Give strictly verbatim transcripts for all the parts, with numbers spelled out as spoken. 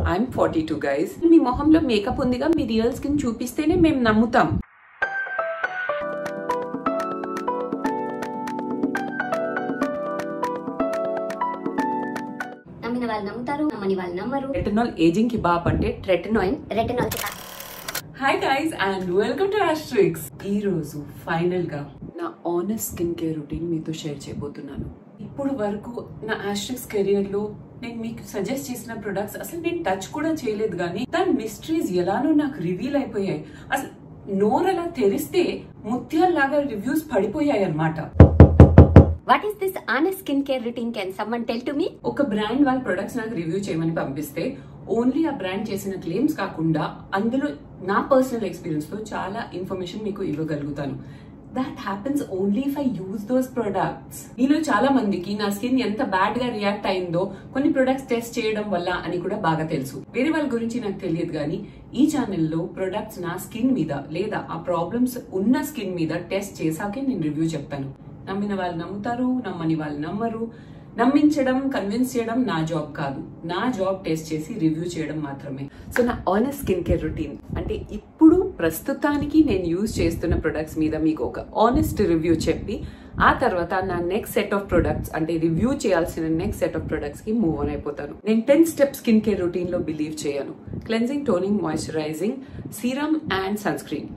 I'm forty two guys. మీ మొహంలో makeup ఉందిగా, మీ రియల్ స్కిన్ చూపిస్తేనే మేము నమ్ముతాం. నమ్మిన వాళ్ళు నమ్ముతారు, నమ్మని వాళ్ళు నమ్మరు. రెటినాల్ ఏజింగ్ కి బాప్ అంటే ట్రెటినాయిన్. రెటినాల్ కి hi guys and welcome to Astrix. ఈ రోజు ఫైనల్ గా నా ఆనెస్ట్ స్కిన్ కేర్ రొటీన్ మీతో షేర్ చేయబోతున్నాను. ఇప్పుడు వరకు నా ఆస్ట్రిక్స్ కెరియర్ లో నేను మీకు సజెస్ట్ చేసిన ప్రొడక్ట్స్ అసలు నేను టచ్ కూడా చేయలేదు, కానీ దాని మిస్టరీస్ ఎలానో నాకు రివీల్ అయిపోయాయి. అసలు నోరలా తెరిస్తే ముత్యాల్లాగా రివ్యూస్ పడిపోయాయి అన్నమాట. What is this honest skin care routine? Can someone tell to me? ఒక బ్రాండ్ వాళ్ళ ప్రొడక్ట్స్ నాకు రివ్యూ చేయమని పంపిస్తే ఓన్లీ ఆ బ్రాండ్ చేసిన క్లెయిమ్స్ కాకుండా అందులో నా పర్సనల్ ఎక్స్పీరియన్స్ తో చాలా ఇన్ఫర్మేషన్ మీకు ఇవ్వగలుగుతాను. That happens only if I use those products. మీలో చాలా మందికి నా స్కిన్ ఎంత బ్యాడ్ గా రియాక్ట్ అయిందో కొన్ని ప్రొడక్ట్స్ టెస్ట్ చేయడం వల్ల అని కూడా బాగా తెలుసు. వేరే వాళ్ళ గురించి నాకు తెలియదు, కానీ ఈ ఛానల్లో ప్రొడక్ట్స్ నా స్కిన్ మీద లేదా ఆ ప్రాబ్లమ్స్ ఉన్న స్కిన్ మీద టెస్ట్ చేశాకే నేను రివ్యూ చెప్తాను. నమ్మిన వాళ్ళు నమ్ముతారు, నమ్మని వాళ్ళు నమ్మరు. నమ్మించడం, కన్విన్స్ చేయడం నా జాబ్ కాదు. నా జాబ్ టెస్ట్ చేసి రివ్యూ చేయడం మాత్రమే. సో నా ఆనెస్ట్ స్కిన్ కేర్ రొటీన్ అంటే ఇప్పుడు ప్రస్తుతానికి నేను యూజ్ చేస్తున్న ప్రొడక్ట్స్ మీద మీకు ఒక ఆనెస్ట్ రివ్యూ చెప్పి ఆ తర్వాత నా నెక్స్ట్ సెట్ ఆఫ్ ప్రొడక్ట్స్ అంటే రివ్యూ చేయాల్సిన నెక్స్ట్ సెట్ ఆఫ్ ప్రొడక్ట్స్ కి మూవ్ ఆన్ అయిపోతాను. నేను ten step skin care routine లో బిలీవ్ చేయను. Cleansing, toning, moisturising, serum and sunscreen.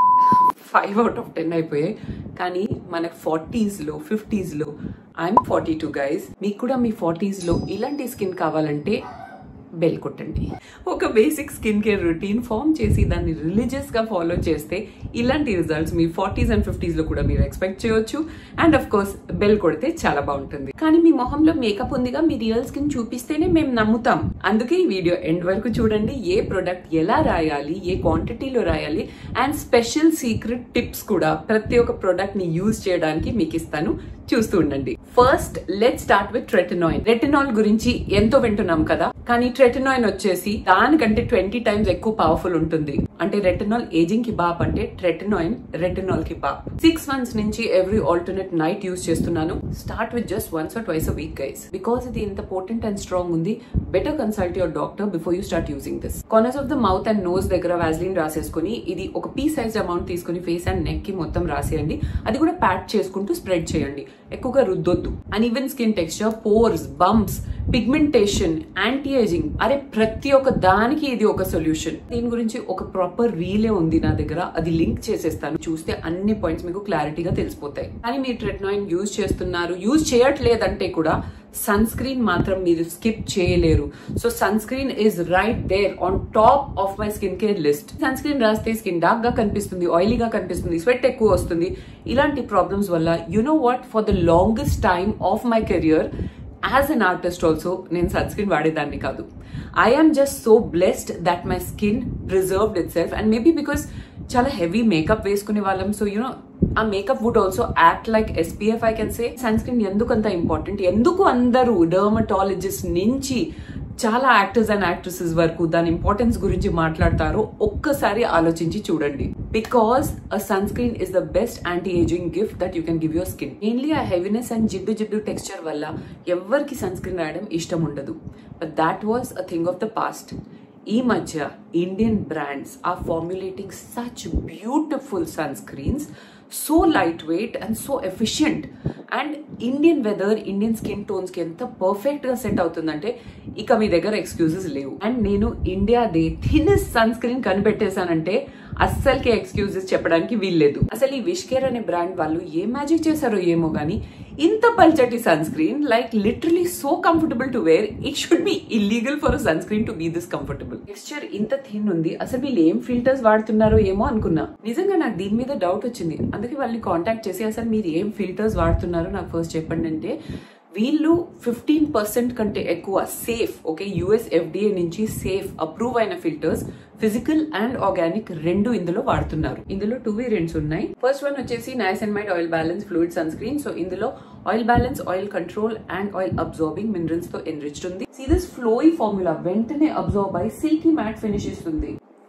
Five out of ten అయిపోయాయి. కానీ మన ఫార్టీస్ లో ఫిఫ్టీస్ లో ఐఎమ్ ఫార్టీ టూ గైస్. మీకు కూడా మీ ఫార్టీస్ లో ఇలాంటి స్కిన్ కావాలంటే బెల్ కొట్టండి. ఒక basic skin care routine form చేసి దాన్ని రిలీజియస్ గా ఫాలో చేస్తే ఇలాంటి రిజల్ట్స్ మీ ఫార్టీస్ అండ్ ఫిఫ్టీస్ లో కూడా మీరు ఎక్స్పెక్ట్ చేయొచ్చు. అండ్ అఫ్ కోర్స్ బెల్ కొడితే చాలా బాగుంటుంది. కానీ మీ మొహంలో మేకప్ ఉందిగా, మీ రియల్ స్కిన్ చూపిస్తేనే మేము నమ్ముతాం. అందుకే ఈ వీడియో ఎండ్ వరకు చూడండి. ఏ ప్రొడక్ట్ ఎలా రాయాలి, ఏ క్వాంటిటీలో రాయాలి అండ్ స్పెషల్ సీక్రెట్ టిప్స్ కూడా ప్రతి ఒక్క ప్రొడక్ట్ ని యూజ్ చేయడానికి మీకు ఇస్తాను. చూస్తూ ఉండండి. First let start with tretinoin. Retinol గురించి ఎంతో వింటున్నాం కదా, కానీ రెటినాయిన్ వచ్చేసి దానికంటే ట్వంటీ టైమ్స్ ఎక్కువ పవర్ఫుల్ ఉంటుంది. అంటే రెటినాల్ ఏజింగ్ కి బాప్ అంటే రెటినాయిన్ రెటినాల్ కి బాప్. సిక్స్ మంత్స్ నుంచి ఎవ్రీ ఆల్టర్నేట్ నైట్ యూజ్ చేస్తున్నాను. Start with just once or twice a week guys. Because ఇది ఇంత పోటెంట్ అండ్ స్ట్రాంగ్ ఉంది, better consult your doctor before you start using this. Corners of the mouth and nose దగ్గర Vaseline రాసేసుకుని ఇది ఒక pea size amount తీసుకుని face and neck కి మొత్తం రాసేయండి. అది కూడా ప్యాక్ చేసుకుంటూ స్ప్రెడ్ చేయండి. ఎక్కువగా రుద్దొద్దు. Uneven skin texture, pores, bumps, pigmentation, anti ageing, అరే ప్రతి ఒక్క దానికి ఇది ఒక సొల్యూషన్. దీని గురించి ఒక ప్రాపర్ రీలే ఉంది నా దగ్గర, అది లింక్ చేసేస్తాను. చూస్తే అన్ని పాయింట్స్ మీకు క్లారిటీగా తెలిసిపోతాయి. కానీ మీరు రెటినాయిన్ యూజ్ చేస్తున్నారు, యూజ్ చేయట్లేదంటే కూడా సన్ స్క్రీన్ మాత్రం మీరు స్కిప్ చేయలేరు. So sunscreen is right there on top of my skin care list. Sunscreen రాస్తే స్కిన్ డార్క్ గా కనిపిస్తుంది, ఆయిలీగా కనిపిస్తుంది, స్వెట్ ఎక్కువ వస్తుంది. ఇలాంటి ప్రాబ్లమ్స్ వల్ల you know what, for the longest time of my career as an artist also నేను sunscreen వాడేదాన్ని కాదు. I am just so blessed that my skin preserved itself. And maybe because చాలా heavy makeup వేసుకునే వాళ్ళం, so you know ఆ makeup would also act like SPF. I can say sunscreen ఎందుకు అంత important, ఎందుకు అందరూ డర్మటాలజిస్ట్ నుంచి చాలా యాక్టర్స్ అండ్ యాక్ట్రెసెస్ వరకు దాని ఇంపార్టెన్స్ గురించి మాట్లాడతారో ఒక్కసారి ఆలోచించి చూడండి. Because a sunscreen is the best anti ageing gift that you can give your skin. Mainly ఆ హెవీనెస్ అండ్ జిడ్డు జిడ్డు టెక్స్చర్ వల్ల ఎవరికి సన్ స్క్రీన్ రాయడం ఇష్టం ఉండదు. But that was a thing of the past. ఈ మధ్య Indian brands are formulating such beautiful sunscreens, so light weight and so efficient. And Indian weather, Indian skin tones కి ఎంత perfect గా set అవుతుందంటే ఇక మీ దగ్గర ఎక్స్క్యూజెస్ లేవు. And నేను ఇండియాదే థిన్నెస్ట్ సన్ స్క్రీన్ కనిపెట్టేశానంటే అస్సలకే ఎక్స్క్యూజెస్ చెప్పడానికి వీల్లేదు. అసలు ఈ విష్ కేర్ అనే బ్రాండ్ వాళ్ళు ఏ మ్యాజిక్ చేశారో ఏమో గానీ ఇంత పల్చటి sunscreen, like literally so comfortable to wear. It should be illegal for a sunscreen to be this comfortable. Texture ఇంత థిన్ ఉంది, అసలు వీళ్ళు ఏం ఫిల్టర్స్ వాడుతున్నారో ఏమో అనుకున్నా. నిజంగా నాకు దీని మీద డౌట్ వచ్చింది. అందుకే వాళ్ళని కాంటాక్ట్ చేసి అసలు మీరు ఏం ఫిల్టర్స్ వాడుతున్నారో నాకు ఫస్ట్ చెప్పండి అంటే వీళ్ళు ఫిఫ్టీన్ పర్సెంట్ కంటే ఎక్కువ సేఫ్, ఓకే, యుఎస్ ఎఫ్డిఏ నుంచి సేఫ్ అప్రూవ్ అయిన ఫిల్టర్స్ ఫిజికల్ అండ్ ఆర్గానిక్ రెండు ఇందులో వాడుతున్నారు. ఇందులో టూ వేరియంట్స్ ఉన్నాయి. ఫస్ట్ వన్ వచ్చేసి niacinamide oil balance fluid sunscreen. So ఇందులో oil balance, oil control and oil absorbing minerals తో ఎన్రిచ్డ్ ఉంది. సీ దిస్ ఫ్లోయి ఫార్ములా వెంటనే అబ్జార్బ్ అయి సిల్కీ మ్యాట్ ఫినిష్ ఇస్తుంది.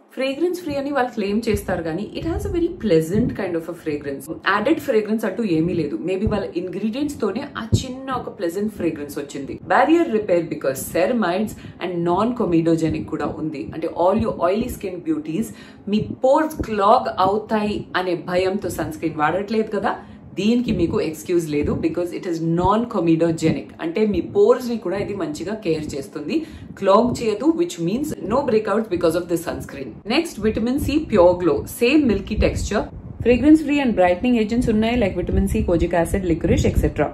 ఫ్రేగ్రెన్స్ ఫ్రీ అని వాళ్ళు క్లెయిమ్ చేస్తారు కానీ it has a very pleasant kind of a fragrance. Added fragrance అంటూ ఏమీ లేదు. మేబీ వాళ్ళ ఇంగ్రీడియంట్స్ తోనే ఆ చిన్న ఒక ప్లెజెంట్ ఫ్రేగ్రెన్స్ వచ్చింది. Barrier repair because ceramides and non comedogenic కూడా ఉంది. అంటే all you oily skin beauties మీ పోర్స్ క్లాగ్ అవుతాయి అనే భయంతో సన్ స్క్రీన్ వాడట్లేదు కదా, దీనికి మీకు ఎక్స్క్యూజ్ లేదు. Because it is non comedogenic, అంటే మీ పోర్స్ ని కూడా ఇది మంచిగా కేర్ చేస్తుంది, క్లాగ్ చేయదు, which means no breakouts because of this sunscreen. Next vitamin C pure glow, same milky texture, fragrance free and brightening agents ఉన్నాయి like vitamin C, kojic acid, licorice etcetera.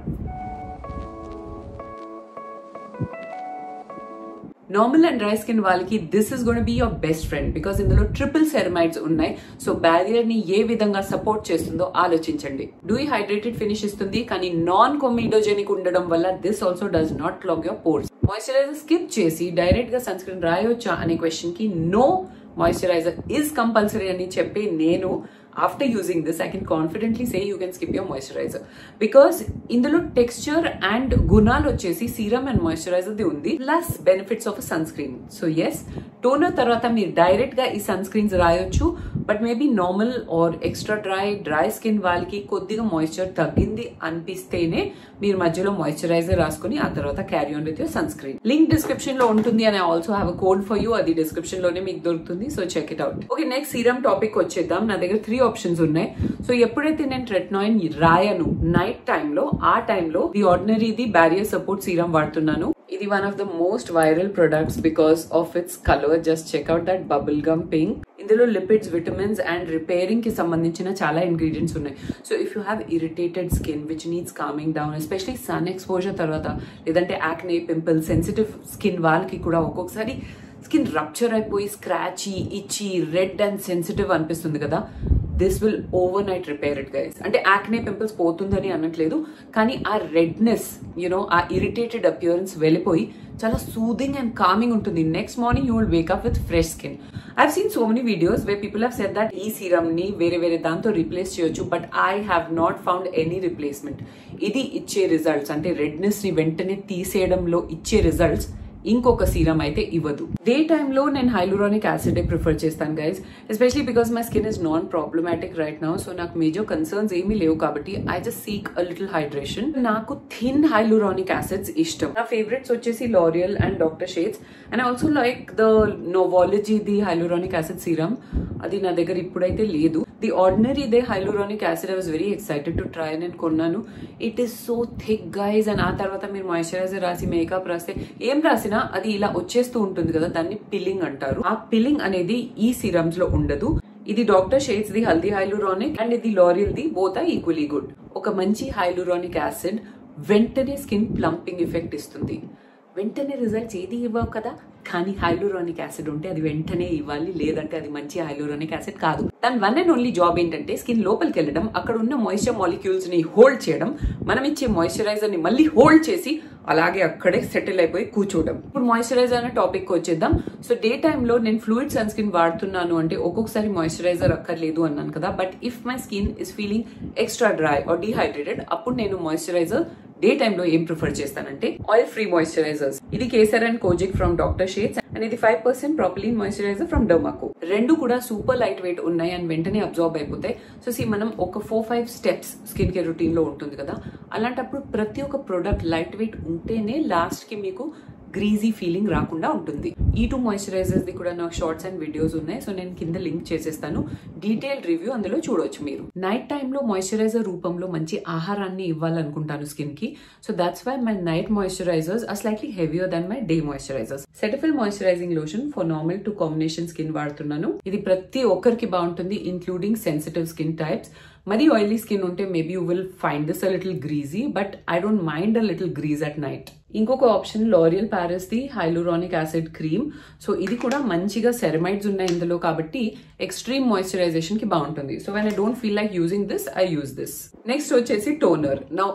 Normal and dry skin వాళ్ళకి this is gonna be your best friend because ఇందులో triple ceramides ఉన్నాయి. So barrier ని ఏ విధంగా support చేస్తుందో ఆలోచించండి. Dehydrated finish ఇస్తుంది కానీ నాన్ కొమిడోజెనిక్ ఉండడం వల్ల this also does not clog your pores. Moisturizer skip చేసి డైరెక్ట్ గా సన్ స్క్రీన్ రాయొచ్చా అనే క్వశ్చన్ కి నో, మాయిశ్చరైజర్ ఇస్ కంపల్సరీ అని చెప్పి నేను after using this I can confidently say you can skip your moisturizer because ఇందులో టెక్స్చర్ అండ్ గుణాలు వచ్చేసి సీరం అండ్ మాయిశ్చరైజర్ ది ఉంది, plus benefits of sunscreen. So yes, toner తర్వాత మీరు డైరెక్ట్ గా ఈ సన్ స్క్రీన్స్ రాయొచ్చు, but maybe normal or extra dry dry skin వాళ్ళకి కొద్దిగా మాయిశ్చర్ తగ్గింది అనిపిస్తేనే మీరు మధ్యలో మాయిశ్చరైజర్ రాసుకుని ఆ తర్వాత carry on with your sunscreen. Link description లో ఉంటుంది and I also have a code for you, అది డిస్క్రిప్షన్ లోనే మీకు దొరుకుతుంది. So check it out. Okay, next serum topic వచ్చేద్దాం. నా దగ్గర త్రీ ఆప్షన్స్ ఉన్నాయి. సో ఎప్పుడైతే నేను రెటినాయిన్ రాయను నైట్ టైంలో, ఆ టైంలో ది ఆర్డినరీది బ్యారియర్ సపోర్ట్ సీరం వాడుతున్నాను. ఇది one of the most viral products because of its colour. Just check out that bubble gum pink. ఇందులో లిపిడ్స్, విటమిన్స్ అండ్ రిపేరింగ్ కి సంబంధించిన చాలా ఇంగ్రీడియంట్స్ ఉన్నాయి. So if you have irritated skin which needs calming down, especially sun exposure తర్వాత, లేదంటే acne, pimple, sensitive skin వాళ్ళకి కూడా ఒక్కొక్కసారి స్కిన్ రప్చర్ అయిపోయి స్క్రాచీ, ఇచ్చి, రెడ్ అండ్ సెన్సిటివ్ అనిపిస్తుంది కదా, this will overnight repair it guys. అంటే యాక్నే, పింపుల్స్ పోతుందని అనట్లేదు, కానీ ఆ రెడ్నెస్, యునో ఆ ఇరిటేటెడ్ అపియరెన్స్ వెళ్ళిపోయి చాలా సూదింగ్ అండ్ కామింగ్ ఉంటుంది. Next morning you will wake up with fresh skin. I seen so many videos where people have said that ఈ సీరమ్ ని వేరే వేరే దాంతో రీప్లేస్ చేయొచ్చు, but I have not found any replacement. ఇది ఇచ్చే రిజల్ట్స్, అంటే రెడ్నెస్ ని వెంటనే తీసేయడంలో ఇచ్చే రిజల్ట్స్ ఇంకొక సీరం అయితే ఇవ్వదు. డే టైంలో నేను హైలూరానిక్ యాసిడ్ ప్రిఫర్ చేస్తాను guys, especially because my skin is non problematic right now. So నాకు మేజర్ కన్సర్న్స్ ఏమీ లేవు కాబట్టి I just seek a little hydration. నాకు థిన్ హైలూరానిక్ యాసిడ్స్ ఇష్టం. నా ఫేవరెట్స్ వచ్చేసి L'Oreal and doctor Sheth's, and I also like the Novology ది hyaluronic acid serum. అది నా దగ్గర ఇప్పుడైతే లేదు. ది ఆర్డినరీ దే hyaluronic acid I was very excited to try. నేను కొన్నాను. It is so thick guys. And ఆ తర్వాత మీరు మాయిశ్చరైజర్ రాసి మేకప్ రాస్తే ఏం రాసినా అది ఇలా వచ్చేస్తూ ఉంటుంది కదా, దాన్ని పిల్లింగ్ అంటారు. ఆ పిల్లింగ్ అనేది ఈ సీరమ్స్ లో ఉండదు. ఇది డాక్టర్ షేడ్స్ ది హల్దీ హైలూరానిక్ అండ్ ఇది లారియల్ ది, బోత్ ఆర్ ఈక్వలీ గుడ్. ఒక మంచి హైలూరానిక్ యాసిడ్ వెంటనే స్కిన్ ప్లంపింగ్ ఎఫెక్ట్ ఇస్తుంది. వెంటనే రిజల్ట్స్ ఏది ఇవ్వవు కదా, కానీ హైలూరానిక్ యాసిడ్ ఉంటే అది వెంటనే ఇవ్వాలి, లేదంటే అది మంచి హైలూరానిక్ యాసిడ్ కాదు. దాని వన్ అండ్ ఓన్లీ జాబ్ ఏంటంటే స్కిన్ లోపలికి వెళ్ళడం, అక్కడ ఉన్న మాయిశ్చర్ మాలిక్యూల్స్ ని హోల్డ్ చేయడం, మనం ఇచ్చే మాయిశ్చరైజర్ ని మళ్ళీ హోల్డ్ చేసి అలాగే అక్కడే సెటిల్ అయిపోయి కూర్చోవడం. ఇప్పుడు మాయిశ్చరైజర్ అనే టాపిక్ వచ్చేద్దాం. సో డే టైంలో నేను ఫ్లూయిడ్ సన్ స్క్రీన్ వాడుతున్నాను అంటే ఒక్కొక్కసారి మాయిశ్చరైజర్ అక్కర్లేదు అన్నాను కదా, but if my skin is feeling extra dry or dehydrated, అప్పుడు నేను మాయిశ్చరైజర్ డే టైంలో ఏం ప్రిఫర్ చేస్తానంటే ఆయిల్ ఫ్రీ మాయిశ్చరైజర్స్. ఇది kesar and kojic from doctor Sheth's and ఇది five percent propylene moisturizer from Dermaco. రెండు కూడా సూపర్ లైట్ వెయిట్ ఉన్నాయి అండ్ వెంటనే అబ్జార్బ్ అయిపోతాయి. సో సి మనం ఒక four five steps skin care routine లో ఉంటుంది కదా, అలాంటప్పుడు ప్రతి ఒక్క ప్రోడక్ట్ లైట్ వెయిట్ ఉంటేనే లాస్ట్ కి మీకు గ్రీజీ ఫీలింగ్ రాకుండా ఉంటుంది. ఈ టూ మాయిశ్చరైజర్స్ ది కూడా నాకు షార్ట్స్ అండ్ వీడియోస్ ఉన్నాయి. సో నేను కింద లింక్ చేసేస్తాను, డీటెయిల్ రివ్యూ అందులో చూడొచ్చు మీరు. నైట్ టైంలో మాయిశ్చరైజర్ రూపంలో మంచి ఆహారాన్ని ఇవ్వాలనుకుంటాను స్కిన్ కి. So that's why my night moisturizers are slightly heavier than my day moisturizers. Cetaphil moisturising lotion for normal to combination skin వాడుతున్నాను. ఇది ప్రతి ఒక్కరికి బాగుంటుంది, ఇంక్లూడింగ్ సెన్సిటివ్ స్కిన్ టైప్స్. మరి ఆయిలీ స్కిన్ ఉంటే maybe you will find this a little greasy, but I don't mind a little grease at night. ఇంకొక option L'Oreal Paris the hyaluronic acid cream. So ఇది కూడా మంచిగా ceramides ఉన్నాయి ఇందులో కాబట్టి extreme moisturization కి బాగుంటుంది. So when I don't feel like using this I use this. Next వచ్చేసి టోనర్. నౌ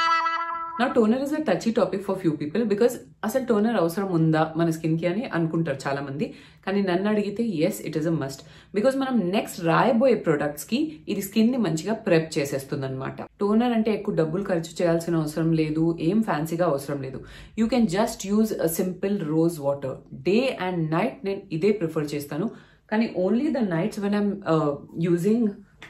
నా toner is a touchy topic for few people because అసలు టోనర్ అవసరం ఉందా మన స్కిన్ కి అని అనుకుంటారు చాలా మంది, కానీ నన్ను అడిగితే yes it is a must. Because మనం నెక్స్ట్ రాయబోయే ప్రొడక్ట్స్ కి ఇది స్కిన్ ని మంచిగా ప్రెప్ చేసేస్తుంది అనమాట. టోనర్ అంటే ఎక్కువ డబ్బులు ఖర్చు చేయాల్సిన అవసరం లేదు, ఏం ఫ్యాన్సీగా అవసరం లేదు. You can just use a simple rose water. Day and night నేను ఇదే ప్రిఫర్ చేస్తాను. కానీ only the nights when I'm using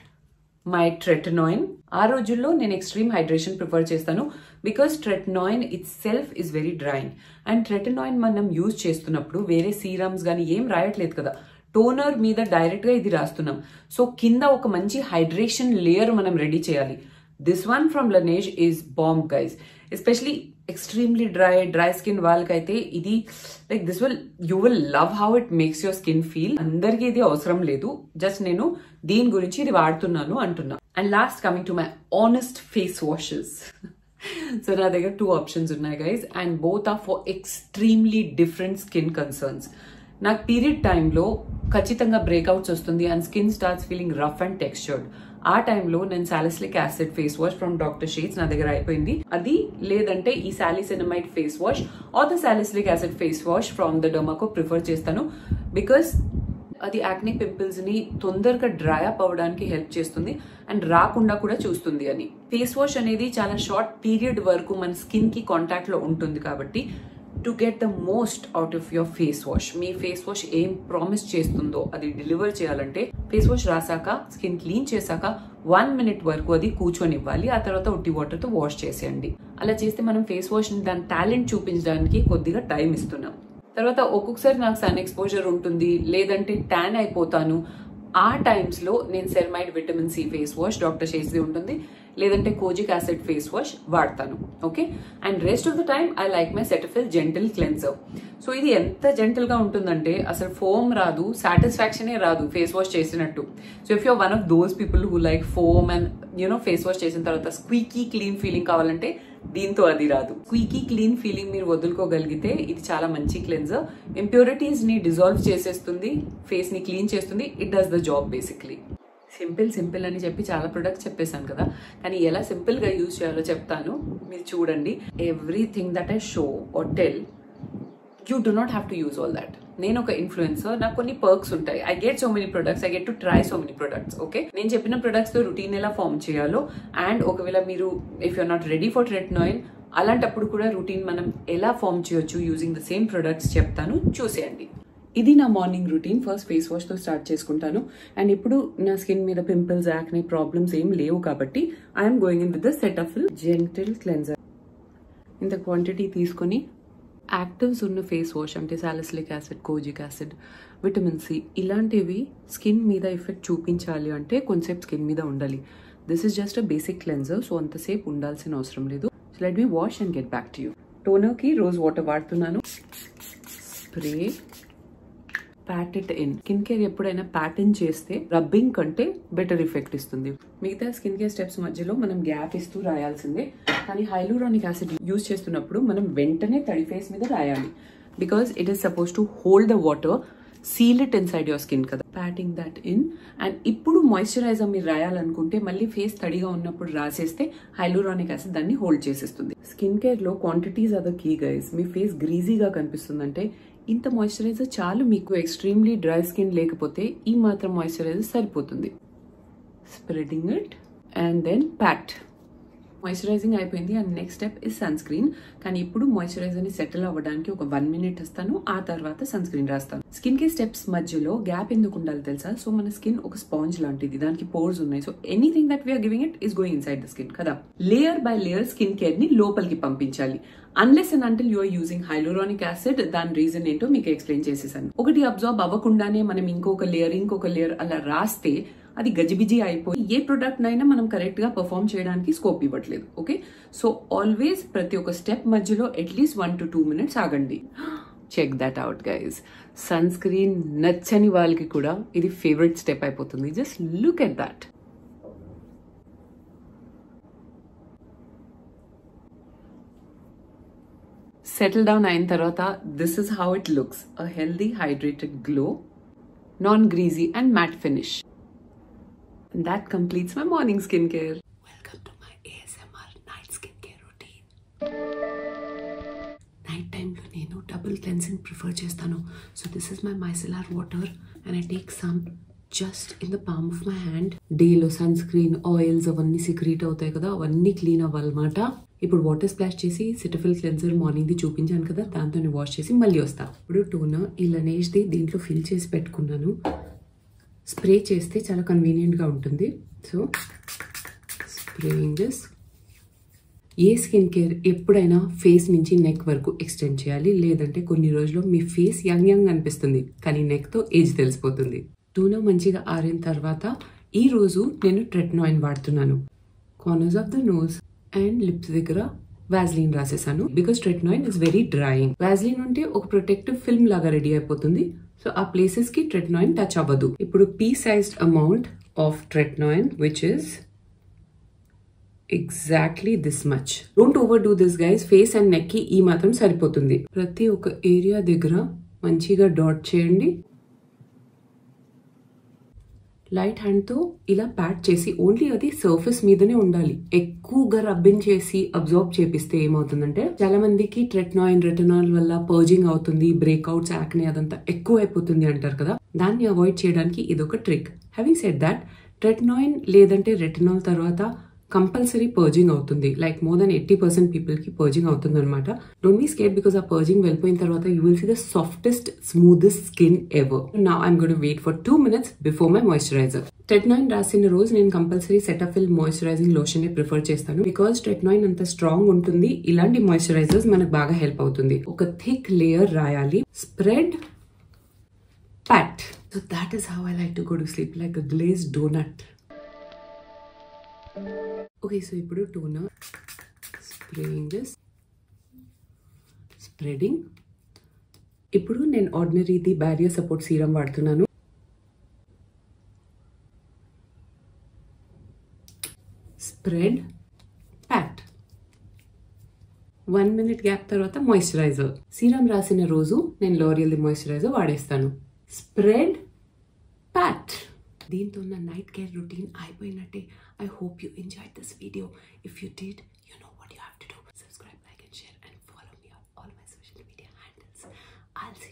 my tretinoin ఆ రోజుల్లో నేను ఎక్స్ట్రీమ్ హైడ్రేషన్ ప్రిఫర్ చేస్తాను because tretinoin itself is very drying and tretinoin మనం use చేస్తున్నప్పుడు వేరే సీరమ్స్ కానీ ఏం రాయట్లేదు కదా, టోనర్ మీద డైరెక్ట్ గా ఇది రాస్తున్నాం. సో కింద ఒక మంచి హైడ్రేషన్ లేయర్ మనం రెడీ చేయాలి. This one from Laneige is bomb guys, especially extremely dry dry skin వాళ్ళకైతే ఇది like this will you will love how it makes your skin feel. అందరికీ ఇది అవసరం లేదు, జస్ట్ నేను దీని గురించి ఇది వాడుతున్నాను అంటున్నా. And last coming to my honest face washes. So నా దగ్గర టూ ఆప్షన్స్ ఉన్నాయి guys and both are for extremely different skin concerns. నాకు పీరియడ్ టైంలో ఖచ్చితంగా బ్రేక్అవుట్స్ వస్తుంది and skin starts feeling rough and textured. ఆ టైంలో నేను salicylic acid face wash from doctor Sheth's నా దగ్గర అయిపోయింది. అది లేదంటే ఈ సాలిసినమైడ్ face wash or the salicylic acid face wash from the Dermaco prefer చేస్తాను బికాస్ అది యాక్నే పింపుల్స్ ని తొందరగా డ్రై అప్ అవ్వడానికి హెల్ప్ చేస్తుంది అండ్ రాకుండా కూడా చూస్తుంది అని. ఫేస్ వాష్ అనేది చాలా షార్ట్ పీరియడ్ వరకు మన స్కిన్ కి కాంటాక్ట్ లో ఉంటుంది కాబట్టి to get the most out of your face wash, మీ ఫేస్ వాష్ ఏం ప్రామిస్ చేస్తుందో అది డెలివర్ చేయాలంటే ఫేస్ వాష్ రాసాక స్కిన్ క్లీన్ చేశాక వన్ మినిట్ వరకు అది కూర్చొని ఇవ్వాలి. ఆ తర్వాత ఉట్టి వాటర్ తో వాష్ చేసేయండి. అలా చేస్తే మనం ఫేస్ వాష్ ని దాని టాలెంట్ చూపించడానికి కొద్దిగా టైం ఇస్తున్నాం. తర్వాత ఒక్కొక్కసారి నాకు సన్ ఎక్స్పోజర్ ఉంటుంది, లేదంటే ట్యాన్ అయిపోతాను. ఆ టైమ్స్ లో నేను ceramide vitamin C face wash doctor షేడ్స్ది ఉంటుంది, లేదంటే కోజిక్ యాసిడ్ ఫేస్ వాష్ వాడతాను. Okay, and rest of the time I like my Cetaphil gentle cleanser. So ఇది ఎంత జెంటిల్ గా ఉంటుందంటే అసలు ఫోమ్ రాదు, సాటిస్ఫాక్షనే రాదు ఫేస్ వాష్ చేసినట్టు. So if you're one of those people who like foam and you know face wash చేసిన తర్వాత స్క్వీకీ క్లీన్ ఫీలింగ్ కావాలంటే దీంతో అది రాదు. స్క్వీకీ క్లీన్ ఫీలింగ్ మీరు వదులుకోగలిగితే ఇది చాలా మంచి క్లెన్సర్. ఇంప్యూరిటీస్ ని డిజాల్వ్ చేసేస్తుంది, ఫేస్ ని క్లీన్ చేస్తుంది. It does the job basically. Simple simple అని చెప్పి చాలా ప్రొడక్ట్స్ చెప్పేశాను కదా, కానీ ఎలా సింపుల్ గా యూజ్ చేయాలో చెప్తాను, మీరు చూడండి. Everything that I show or tell you do not have to use all that. నేను ఒక ఇన్ఫ్లుయెన్సర్, నాకు కొన్ని పర్క్స్ ఉంటాయి. I get so many products, I get to try so many products. Okay, నేను చెప్పిన ప్రొడక్ట్స్ తో రొటీన్ ఎలా form చేయాలో అండ్ ఒకవేళ మీరు if you're not ready for tretinoin అలాంటప్పుడు కూడా రొటీన్ మనం ఎలా ఫార్మ్ చేయొచ్చు యూజింగ్ ద సేమ్ ప్రొడక్ట్స్ చెప్తాను, చూసేయండి. ఇది నా morning routine. First face wash తో స్టార్ట్ చేసుకుంటాను అండ్ ఇప్పుడు నా స్కిన్ మీద పింపుల్స్ యాక్నే ప్రాబ్లమ్స్ ఏం లేవు కాబట్టి I'm going in with the Cetaphil gentle cleanser. ఇంత క్వాంటిటీ తీసుకొని యాక్టివ్స్ ఉన్న ఫేస్ వాష్ అంటే salicylic acid, kojic acid, vitamin C ఇలాంటివి స్కిన్ మీద ఎఫెక్ట్ చూపించాలి అంటే కొంచెంసేపు స్కిన్ మీద ఉండాలి. This is just a basic cleanser, so అంతసేపు ఉండాల్సిన అవసరం లేదు. So let me wash and get back to you. Toner కి రోజ్ వాటర్ వాడుతున్నాను. Spray pat it in. Skin care ఎప్పుడైనా ప్యాటర్న్ చేస్తే రబ్బింగ్ కంటే బెటర్ ఎఫెక్ట్ ఇస్తుంది. మిగతా స్కిన్ కేర్ స్టెప్స్ మధ్యలో మనం గ్యాప్ ఇస్తూ రాయాల్సిందే, కానీ హైలూరానిక్ యాసిడ్ యూజ్ చేస్తున్నప్పుడు మనం వెంటనే తడి ఫేస్ మీద రాయాలి because it is suppose to hold the water, seal it inside your skin కదా. Patting that in. అండ్ ఇప్పుడు మాయిశ్చరైజర్ మీరు రాయాలనుకుంటే మళ్ళీ ఫేస్ తడిగా ఉన్నప్పుడు రాసేస్తే హైలూరానిక్ యాసిడ్ దాన్ని హోల్డ్ చేసేస్తుంది. స్కిన్ కేర్ లో quantities are the key guys. మీ ఫేస్ గ్రీజీగా కనిపిస్తుందంటే ఇంత మాయిశ్చరైజర్ చాలు. మీకు ఎక్స్ట్రీమ్లీ డ్రై స్కిన్ లేకపోతే ఈ మాత్రం మాయిశ్చరైజర్ సరిపోతుంది. Spreading it and then pat. Moisturising అయిపోయింది and next step is sunscreen. కానీ ఇప్పుడు మాయిశ్చరైజర్ ని సెటిల్ అవ్వడానికి ఒక వన్ మినిట్ ఇస్తాను, ఆ తర్వాత సన్ స్క్రీన్ రాస్తాను. స్కిన్ కేర్ స్టెప్స్ మధ్యలో గ్యాప్ ఎందుకు ఉండాలి తెలుసా? సో మన స్కిన్ ఒక స్పాంజ్ లాంటిది, దానికి పోర్స్ ఉన్నాయి. So anything that we're giving it is going inside the skin కదా. Layer by layer skin care ని లోపలికి పంపించాలి. Unless and until you are using hyaluronic acid, దాని రీజన్ ఏంటో మీకు ఎక్స్ప్లెయిన్ చేసేసాను. ఒకటి అబ్జార్బ్ అవ్వకుండానే మనం ఇంకొక లేయర్ ఇంకొక లేయర్ అలా రాస్తే అది గజిబిజి అయిపోయి ఏ ప్రొడక్ట్ నైనా మనం కరెక్ట్ గా పర్ఫార్మ్ చేయడానికి స్కోప్ ఇవ్వట్లేదు. ఓకే, సో ఆల్వేస్ ప్రతి ఒక్క స్టెప్ మధ్యలో at least one to two minutes ఆగండి. Check that out guys. Sunscreen నచ్చని వాళ్ళకి కూడా ఇది ఫేవరెట్ స్టెప్ అయిపోతుంది. Just look at that. Settle down అయిన తర్వాత this is how it looks. A healthy hydrated glow, non greasy and matte finish. And that completes my morning skincare. Welcome to my A S M R night skincare routine. Night time lo nenu double cleansing prefer chestanu. So this is my micellar water and I take some just in the palm of my hand. Day lo sunscreen, oils avanni secrete avutayi kada, avanni clean avvalmata. ఇప్పుడు water splash చేసి Cetaphil cleanser మార్నింగ్ది చూపించాను కదా, దాంతో wash చేసి మళ్ళీ వస్తా. ఇప్పుడు toner ఈ లనేజ్ది దీంట్లో ఫిల్ చేసి పెట్టుకున్నాను. స్ప్రే చేస్తే చాలా కన్వీనియంట్గా ఉంటుంది. So spraying this. ఏ స్కిన్ కేర్ ఎప్పుడైనా ఫేస్ నుంచి నెక్ వరకు ఎక్స్టెండ్ చేయాలి, లేదంటే కొన్ని రోజుల్లో మీ ఫేస్ యంగ్ యంగ్ అనిపిస్తుంది కానీ నెక్తో ఏజ్ తెలిసిపోతుంది. టోనర్ మంచిగా ఆరిన తర్వాత ఈ రోజు నేను ట్రెట్నాయిన్ వాడుతున్నాను. Corners of the nose and lips దగ్గర వాజ్లిన్ రాసేసాను because tretinoin is very drying. Vaseline ఉంటే ఒక ప్రొటెక్టివ్ ఫిల్మ్ లాగా రెడీ అయిపోతుంది. సో ఆ ప్లేసెస్ కి ట్రెట్నాయిన్ టచ్ అవ్వదు. ఇప్పుడు pea sized amount of tretinoin which is exactly this much. Don't overdo this guys. Face and neck కి ఈ మాత్రం సరిపోతుంది. ప్రతి ఒక్క ఏరియా దగ్గర మంచిగా డాట్ చేయండి. లైట్ హ్యాండ్ తో ఇలా ప్యాట్ చేసి ఓన్లీ అది సర్ఫేస్ మీదనే ఉండాలి. ఎక్కువగా రబ్బింగ్ చేసి అబ్జర్వ్ చేపిస్తే ఏమవుతుందంటే చాలా మందికి ట్రెట్నాయిన్ రెటినాల్ వల్ల పర్జింగ్ అవుతుంది, బ్రేక్అవుట్స్, యాక్నే అదంతా ఎక్కువ అయిపోతుంది అంటారు కదా. దాన్ని అవాయిడ్ చేయడానికి ఇదొక trick. Having said that, tretinoin లేదంటే రెటినాల్ తర్వాత కంపల్సరీ పర్జింగ్ అవుతుంది. Like more than eighty percent people కి పర్జింగ్ అవుతుంది అనమాట. డోంట్ బీ స్కేర్డ్ బికాస్ ఆ పర్జింగ్ వెళ్ళిపోయిన తర్వాత you will see the softest smoothest skin ever. Now I'm going to wait for two minutes before my moisturiser. Tretinoin రాసిన రోజు నేను కంపల్సరీ సెటఫిల్ మాయిశ్చరైజింగ్ లోషన్ ని ప్రిఫర్ చేస్తాను బికాస్ ట్రెట్నాయిన్ అంత స్ట్రాంగ్ ఉంటుంది. ఇలాంటి మాయిశ్చరైజర్స్ మనకు బాగా హెల్ప్ అవుతుంది. ఒక థిక్ లేయర్ రాయాలి. Spread, pat. So that is how I like to go to sleep, like a glazed donut. Okay, so ఇప్పుడు టోనర్ స్ప్రేయింగ్ దిస్, స్ప్రెడింగ్. ఇప్పుడు నేను ఆర్డినరీది బ్యారియర్ సపోర్ట్ సీరం వాడుతున్నాను. Spread, pat. One minute gap తర్వాత moisturiser. Serum రాసిన రోజు నేను L'Oreal the moisturiser వాడేస్తాను. Spread, Pat. దీంతో నా నైట్ కేర్ రొటీన్ అయిపోయినట్టే. I hope you enjoyed this video. If you did, you know what you have to do. Subscribe, like and share and follow me on all my social media handles. I'll see